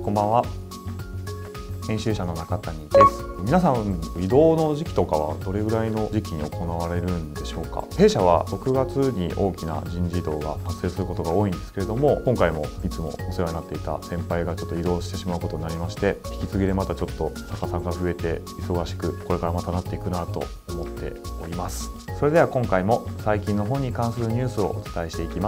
こんばんは。編集者の中谷です。皆さん、移動の時期とかはどれぐらいの時期に行われるんでしょうか。弊社は6月に大きな人事異動が発生することが多いんですけれども、今回もいつもお世話になっていた先輩がちょっと移動してしまうことになりまして、引き継ぎでまたちょっと作家さんが増えて忙しくこれからまたなっていくなと思っております。それでは今回も最近の本に関するニュースをお伝えしていきます。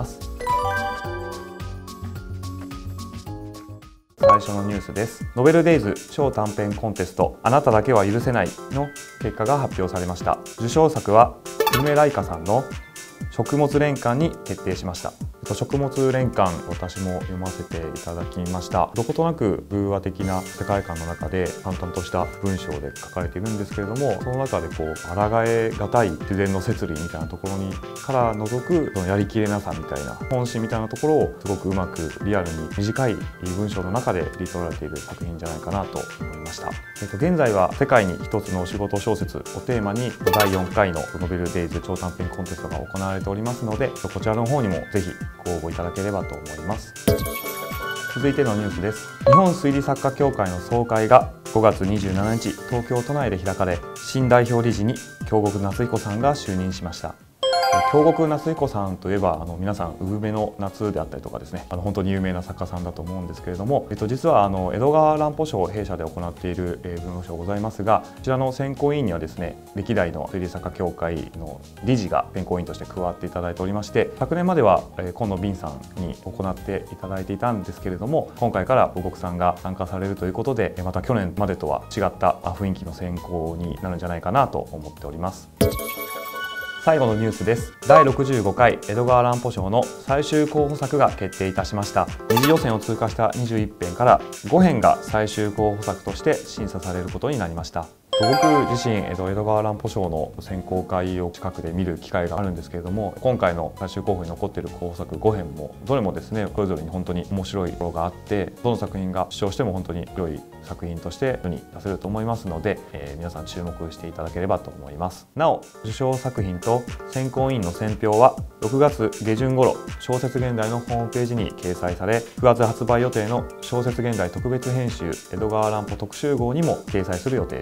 最初のニュースです。ノベルデイズ超短編コンテストあなただけは許せないの結果が発表されました。受賞作は梅ライカさんの食物連環に決定しました。食物連環、私も読ませていただきました。どことなく偶話的な世界観の中で淡々とした文章で書かれているんですけれども、その中で抗え難い自然の摂理みたいなところにから除くそのやりきれなさみたいな本心みたいなところをすごくうまくリアルに短い文章の中で切り取られている作品じゃないかなと思いました。現在は世界に一つのお仕事小説をテーマに第4回のノベルデイズ超短編コンテストが行われておりますので、こちらの方にもぜひご応募いただければと思います。続いてのニュースです。日本推理作家協会の総会が5月27日東京都内で開かれ、新代表理事に京極夏彦さんが就任しました。京極夏彦さんといえば皆さん「産めの夏」であったりとかですね、本当に有名な作家さんだと思うんですけれども、実は江戸川乱歩賞を弊社で行っている文学賞ございますが、こちらの選考委員にはですね、歴代の推理作家協会の理事が選考委員として加わっていただいておりまして、昨年までは今野敏さんに行っていただいていたんですけれども、今回から五穀さんが参加されるということで、また去年までとは違った雰囲気の選考になるんじゃないかなと思っております。最後のニュースです。第65回江戸川乱歩賞の最終候補作が決定いたしました。二次予選を通過した21編から5編が最終候補作として審査されることになりました。僕自身江戸川乱歩賞の選考会を近くで見る機会があるんですけれども、今回の最終候補に残っている候補作5編もどれもですね、それぞれに本当に面白いところがあって、どの作品が主張しても本当に良い作品として世に出せると思いますので、皆さん注目していただければと思います。なお、受賞作品と選考委員の選評は6月下旬頃小説現代のホームページに掲載され、9月発売予定の小説現代特別編集江戸川乱歩特集号にも掲載する予定です。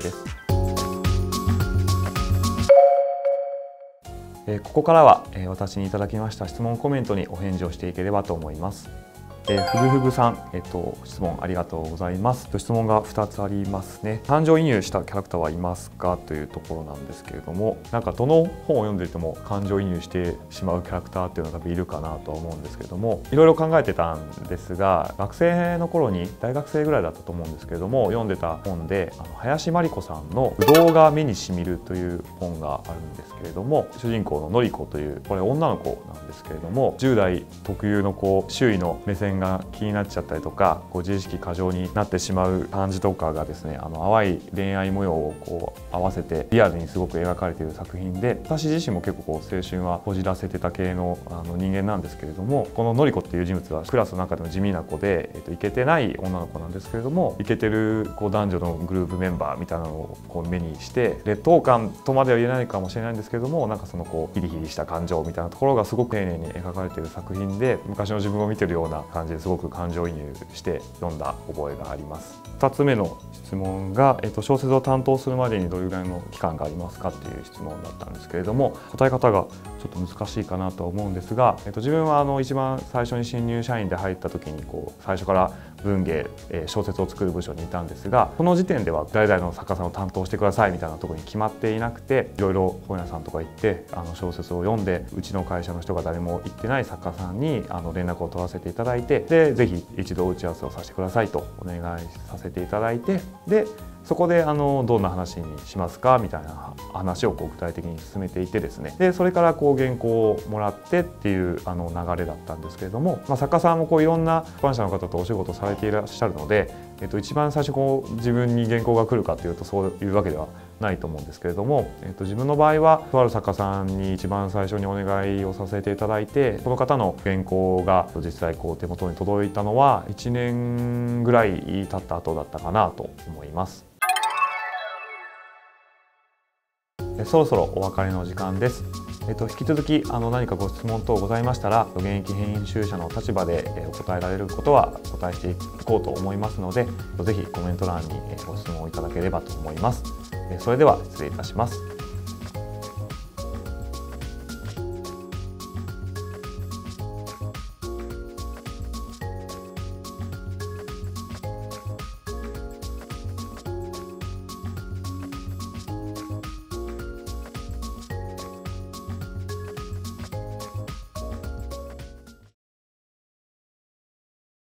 ここからは私にいただきました質問コメントにお返事をしていければと思います。ふぐふぐさん、質問ありがとうございます。質問が2つありますね。感情移入したキャラクターはいますかというところなんですけれども、なんかどの本を読んでいても感情移入してしまうキャラクターっていうのがいるかなとは思うんですけれども、いろいろ考えてたんですが、学生の頃に大学生ぐらいだったと思うんですけれども、読んでた本で林真理子さんの「ぶどうが目にしみる」という本があるんですけれども、主人公ののり子というこれ女の子なんですけれども、10代特有の周囲の目線が気になっちゃったりとか、自意識過剰になってしまう感じとかがですね、淡い恋愛模様を合わせてリアルにすごく描かれている作品で、私自身も結構青春はこじらせてた系の人間なんですけれども、こののり子っていう人物はクラスの中でも地味な子で、イケてない女の子なんですけれども、イケてる男女のグループメンバーみたいなのを目にして劣等感とまでは言えないかもしれないんですけれども、なんかそのヒリヒリした感情みたいなところがすごく丁寧に描かれている作品で、昔の自分を見てるような感じですごく感情移入して読んだ覚えがあります。2つ目の質問が、小説を担当するまでにどれぐらいの期間がありますかっていう質問だったんですけれども、答え方がちょっと難しいかなとは思うんですが、自分は一番最初に新入社員で入った時に最初から文芸、小説を作る部署にいたんですが、その時点では誰々の作家さんを担当してくださいみたいなところに決まっていなくて、いろいろ本屋さんとか行って小説を読んで、うちの会社の人が誰も行ってない作家さんに連絡を取らせていただいて、でぜひ一度打ち合わせをさせてくださいとお願いさせていただいて、でそこでどんな話にしますかみたいな話を具体的に進めていてですね、でそれから原稿をもらってっていう流れだったんですけれども、作家さんもいろんな出版社の方とお仕事されていらっしゃるので、一番最初自分に原稿が来るかというとそういうわけではないと思うんですけれども、自分の場合はとある作家さんに一番最初にお願いをさせていただいて、その方の原稿が実際手元に届いたのは1年ぐらい経った後だったかなと思います。そろそろお別れの時間です。 引き続き何かご質問等ございましたら、現役編集者の立場でお答えられることはお答えしていこうと思いますので、ぜひコメント欄にご質問いただければと思います。それでは失礼いたします。